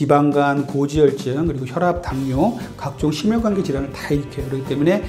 지방간, 고지혈증, 그리고 혈압, 당뇨, 각종 심혈관계 질환을 다 일으켜요. 그렇기 때문에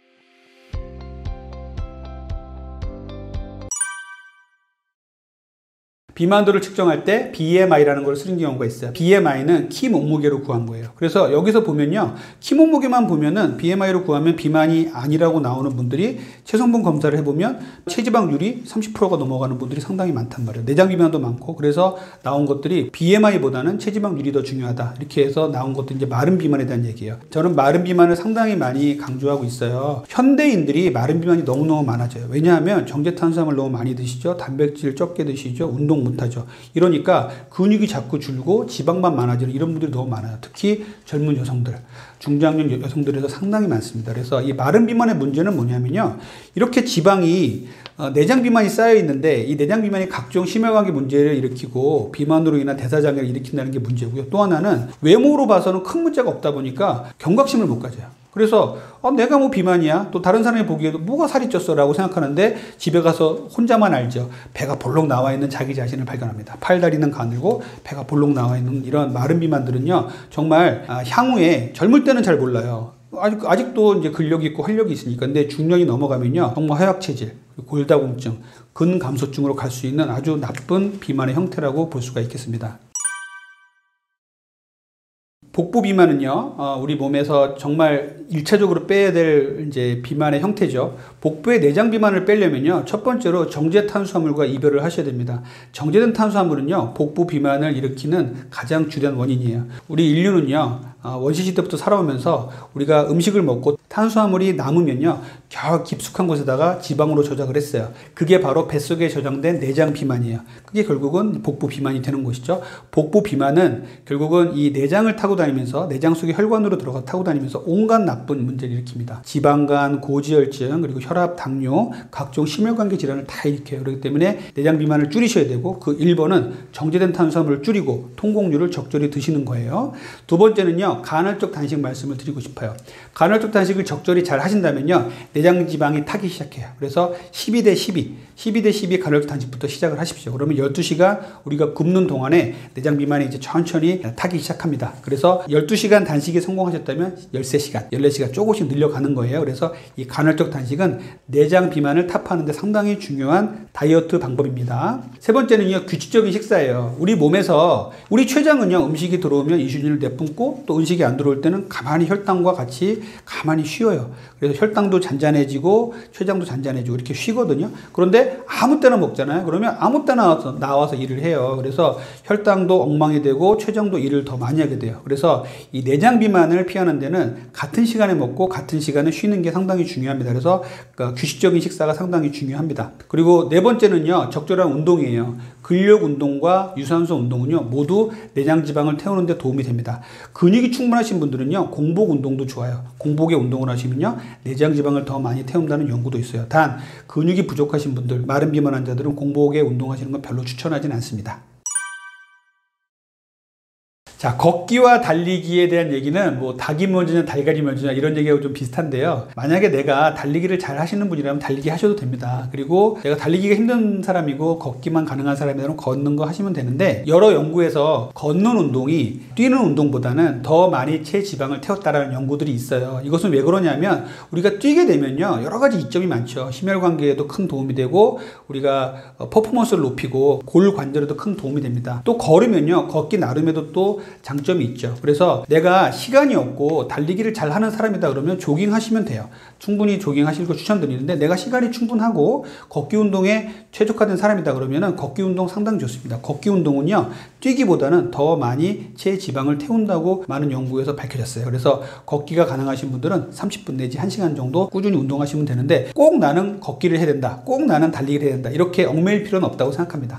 비만도를 측정할 때 BMI라는 걸 쓰는 경우가 있어요. BMI는 키 몸무게로 구한 거예요. 그래서 여기서 보면요, 키 몸무게만 보면은 BMI로 구하면 비만이 아니라고 나오는 분들이 체성분 검사를 해보면 체지방률이 30%가 넘어가는 분들이 상당히 많단 말이에요. 내장 비만도 많고. 그래서 나온 것들이 BMI보다는 체지방률이 더 중요하다, 이렇게 해서 나온 것도 이제 마른 비만에 대한 얘기예요. 저는 마른 비만을 상당히 많이 강조하고 있어요. 현대인들이 마른 비만이 너무너무 많아져요. 왜냐하면 정제탄수화물 너무 많이 드시죠, 단백질 적게 드시죠, 운동 못하죠. 이러니까 근육이 자꾸 줄고 지방만 많아지는 이런 분들이 너무 많아요. 특히 젊은 여성들, 중장년 여성들에서 상당히 많습니다. 그래서 이 마른 비만의 문제는 뭐냐면요, 이렇게 지방이 내장 비만이 쌓여 있는데 이 내장 비만이 각종 심혈관계 문제를 일으키고 비만으로 인한 대사장애를 일으킨다는 게 문제고요. 또 하나는 외모로 봐서는 큰 문제가 없다 보니까 경각심을 못 가져요. 그래서 내가 뭐 비만이야, 또 다른 사람이 보기에도 뭐가 살이 쪘어 라고 생각하는데 집에 가서 혼자만 알죠. 배가 볼록 나와 있는 자기 자신을 발견합니다. 팔다리는 가늘고 배가 볼록 나와 있는 이런 마른 비만들은요, 정말 향후에, 젊을 때는 잘 몰라요. 아직도 이제 근력이 있고 활력이 있으니까. 근데 중년이 넘어가면요, 정말 하약체질, 골다공증, 근감소증으로 갈 수 있는 아주 나쁜 비만의 형태라고 볼 수가 있겠습니다. 복부 비만은요, 우리 몸에서 정말 1차적으로 빼야 될 이제 비만의 형태죠. 복부의 내장 비만을 빼려면요, 첫 번째로 정제 탄수화물과 이별을 하셔야 됩니다. 정제된 탄수화물은요, 복부 비만을 일으키는 가장 주된 원인이에요. 우리 인류는요, 원시시 때부터 살아오면서 우리가 음식을 먹고 탄수화물이 남으면요, 겨우 깊숙한 곳에다가 지방으로 저장을 했어요. 그게 바로 뱃속에 저장된 내장 비만이에요. 그게 결국은 복부 비만이 되는 것이죠. 복부 비만은 결국은 이 내장을 타고 다니면서, 내장 속에 혈관으로 들어가 타고 다니면서 온갖 나쁜 문제를 일으킵니다. 지방간, 고지혈증, 그리고 혈압, 당뇨, 각종 심혈관계 질환을 다 일으켜요. 그렇기 때문에 내장 비만을 줄이셔야 되고, 그 1번은 정제된 탄수화물을 줄이고 통곡류를 적절히 드시는 거예요. 두 번째는요, 간헐적 단식 말씀을 드리고 싶어요. 간헐적 단식을 적절히 잘 하신다면요, 내장 지방이 타기 시작해요. 그래서 12대 12 간헐적 단식부터 시작을 하십시오. 그러면 12시간 우리가 굶는 동안에 내장 비만이 이제 천천히 타기 시작합니다. 그래서 12시간 단식에 성공하셨다면 13시간, 14시간 조금씩 늘려가는 거예요. 그래서 이 간헐적 단식은 내장 비만을 타파하는 데 상당히 중요한 다이어트 방법입니다. 세 번째는요, 규칙적인 식사예요. 우리 몸에서, 우리 췌장은요, 음식이 들어오면 이순신을 내뿜고, 또 음식이 안 들어올 때는 가만히 혈당과 같이 가만히 쉬어요. 그래서 혈당도 잔잔해지고 췌장도 잔잔해지고 이렇게 쉬거든요. 그런데 아무 때나 먹잖아요. 그러면 아무 때나 나와서 일을 해요. 그래서 혈당도 엉망이 되고 췌장도 일을 더 많이 하게 돼요. 그래서 이 내장 비만을 피하는 데는 같은 시간에 먹고 같은 시간에 쉬는 게 상당히 중요합니다. 그래서 규칙적인 식사가 상당히 중요합니다. 그리고 네 번째는요, 적절한 운동이에요. 근력 운동과 유산소 운동은요, 모두 내장 지방을 태우는 데 도움이 됩니다. 근육이 충분하신 분들은요, 공복 운동도 좋아요. 공복에 운동을 하시면요, 내장 지방을 더 많이 태운다는 연구도 있어요. 단 근육이 부족하신 분들, 마른 비만 환자들은 공복에 운동하시는 건 별로 추천하진 않습니다. 자, 걷기와 달리기에 대한 얘기는 뭐 닭이 먼저냐 달걀이 먼저냐 이런 얘기하고 좀 비슷한데요. 만약에 내가 달리기를 잘 하시는 분이라면 달리기 하셔도 됩니다. 그리고 내가 달리기가 힘든 사람이고 걷기만 가능한 사람이라면 걷는 거 하시면 되는데, 여러 연구에서 걷는 운동이 뛰는 운동보다는 더 많이 체지방을 태웠다라는 연구들이 있어요. 이것은 왜 그러냐면, 우리가 뛰게 되면요, 여러 가지 이점이 많죠. 심혈관계에도 큰 도움이 되고, 우리가 퍼포먼스를 높이고 골관절에도 큰 도움이 됩니다. 또 걸으면요, 걷기 나름에도 또 장점이 있죠. 그래서 내가 시간이 없고 달리기를 잘 하는 사람이다 그러면 조깅 하시면 돼요. 충분히 조깅 하실 거 추천드리는데, 내가 시간이 충분하고 걷기 운동에 최적화된 사람이다 그러면은 걷기 운동 상당히 좋습니다. 걷기 운동은요, 뛰기보다는 더 많이 체지방을 태운다고 많은 연구에서 밝혀졌어요. 그래서 걷기가 가능하신 분들은 30분 내지 1시간 정도 꾸준히 운동하시면 되는데, 꼭 나는 걷기를 해야 된다, 꼭 나는 달리기를 해야 된다, 이렇게 얽매일 필요는 없다고 생각합니다.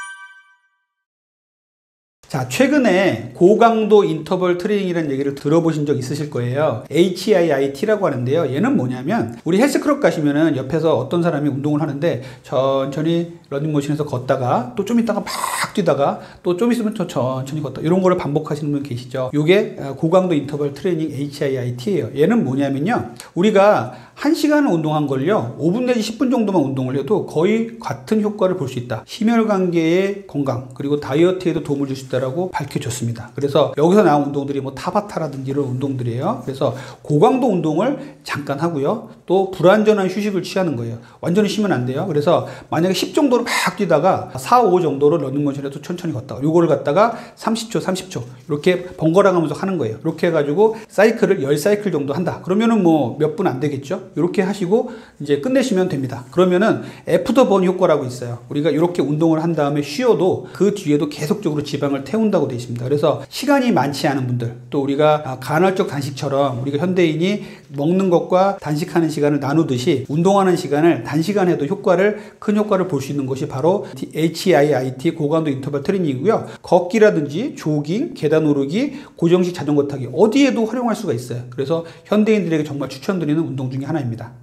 자, 최근에 고강도 인터벌 트레이닝이라는 얘기를 들어보신 적 있으실 거예요. HIIT라고 하는데요. 얘는 뭐냐면, 우리 헬스클럽 가시면은 옆에서 어떤 사람이 운동을 하는데 천천히 러닝머신에서 걷다가 또 좀 있다가 막 뛰다가 또 좀 있으면 또 천천히 걷다, 이런 거를 반복하시는 분 계시죠. 이게 고강도 인터벌 트레이닝 HIIT예요. 얘는 뭐냐면요, 우리가 1시간을 운동한 걸요, 5분 내지 10분 정도만 운동을 해도 거의 같은 효과를 볼 수 있다. 심혈관계의 건강, 그리고 다이어트에도 도움을 줄 수 있다 문제라고 밝혀졌습니다. 그래서 여기서 나온 운동들이 뭐 타바타라든지 이런 운동들이에요. 그래서 고강도 운동을 잠깐 하고요. 또 불완전한 휴식을 취하는 거예요. 완전히 쉬면 안 돼요. 그래서 만약에 10 정도로 막 뛰다가 4, 5 정도로 러닝머신에서 천천히 걷다가 요거를 갖다가 30초, 30초 이렇게 번갈아 가면서 하는 거예요. 이렇게 해가지고 사이클을 10사이클 정도 한다. 그러면은 뭐 몇 분 안 되겠죠? 이렇게 하시고 이제 끝내시면 됩니다. 그러면은 애프터 번 효과라고 있어요. 우리가 이렇게 운동을 한 다음에 쉬어도 그 뒤에도 계속적으로 지방을 태운다고 되어 있습니다. 그래서 시간이 많지 않은 분들, 또 우리가 간헐적 단식처럼 우리가 현대인이 먹는 것과 단식하는 시간을 나누듯이 운동하는 시간을 단시간에도 큰 효과를 볼 수 있는 것이 바로 HIIT 고강도 인터벌 트레이닝이고요. 걷기라든지 조깅, 계단 오르기, 고정식 자전거 타기 어디에도 활용할 수가 있어요. 그래서 현대인들에게 정말 추천드리는 운동 중에 하나입니다.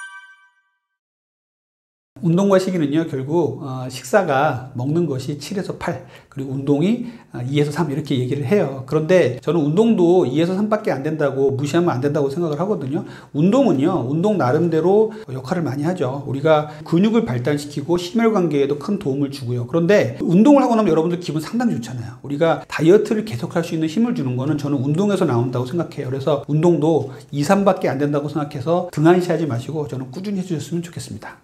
운동과 식이는요, 결국 식사가 먹는 것이 7에서 8, 그리고 운동이 2에서 3 이렇게 얘기를 해요. 그런데 저는 운동도 2에서 3밖에 안 된다고 무시하면 안 된다고 생각을 하거든요. 운동은요, 운동 나름대로 역할을 많이 하죠. 우리가 근육을 발달시키고 심혈관계에도 큰 도움을 주고요. 그런데 운동을 하고 나면 여러분들 기분 상당히 좋잖아요. 우리가 다이어트를 계속할 수 있는 힘을 주는 거는 저는 운동에서 나온다고 생각해요. 그래서 운동도 2, 3밖에 안 된다고 생각해서 등한시하지 마시고 저는 꾸준히 해주셨으면 좋겠습니다.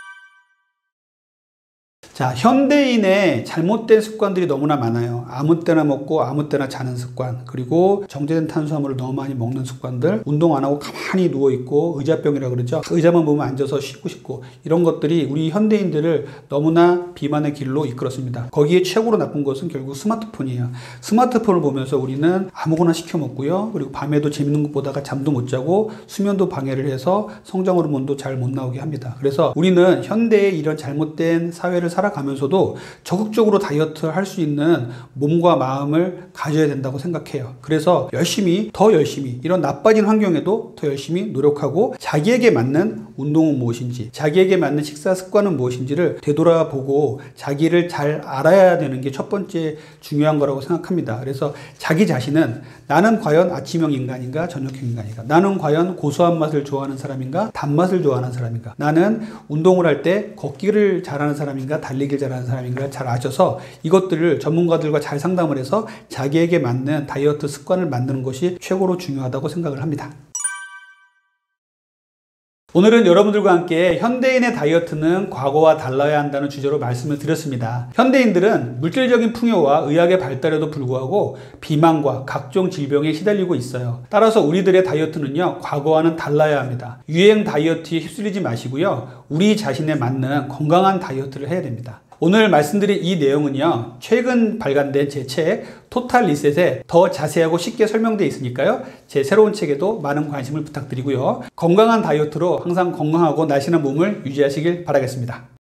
자, 현대인의 잘못된 습관들이 너무나 많아요. 아무 때나 먹고 아무 때나 자는 습관, 그리고 정제된 탄수화물을 너무 많이 먹는 습관들, 운동 안 하고 가만히 누워있고 의자병이라 그러죠. 의자만 보면 앉아서 쉬고 싶고, 이런 것들이 우리 현대인들을 너무나 비만의 길로 이끌었습니다. 거기에 최고로 나쁜 것은 결국 스마트폰이에요. 스마트폰을 보면서 우리는 아무거나 시켜 먹고요. 그리고 밤에도 재밌는 것 보다가 잠도 못 자고 수면도 방해를 해서 성장 호르몬도 잘 못 나오게 합니다. 그래서 우리는 현대의 이런 잘못된 사회를 살아가면서도 적극적으로 다이어트를 할 수 있는 몸과 마음을 가져야 된다고 생각해요. 그래서 더 열심히 이런 나빠진 환경에도 더 열심히 노력하고 자기에게 맞는 운동은 무엇인지, 자기에게 맞는 식사 습관은 무엇인지를 되돌아보고 자기를 잘 알아야 되는 게 첫 번째 중요한 거라고 생각합니다. 그래서 자기 자신은 나는 과연 아침형 인간인가 저녁형 인간인가, 나는 과연 고소한 맛을 좋아하는 사람인가 단맛을 좋아하는 사람인가, 나는 운동을 할 때 걷기를 잘하는 사람인가 달리기를 잘하는 사람인가 잘 아셔서 이것들을 전문가들과 잘 상담을 해서 자기에게 맞는 다이어트 습관을 만드는 것이 최고로 중요하다고 생각을 합니다. 오늘은 여러분들과 함께 현대인의 다이어트는 과거와 달라야 한다는 주제로 말씀을 드렸습니다. 현대인들은 물질적인 풍요와 의학의 발달에도 불구하고 비만과 각종 질병에 시달리고 있어요. 따라서 우리들의 다이어트는요, 과거와는 달라야 합니다. 유행 다이어트에 휩쓸리지 마시고요, 우리 자신에 맞는 건강한 다이어트를 해야 됩니다. 오늘 말씀드린 이 내용은요, 최근 발간된 제 책 토탈 리셋에 더 자세하고 쉽게 설명되어 있으니까요, 제 새로운 책에도 많은 관심을 부탁드리고요, 건강한 다이어트로 항상 건강하고 날씬한 몸을 유지하시길 바라겠습니다.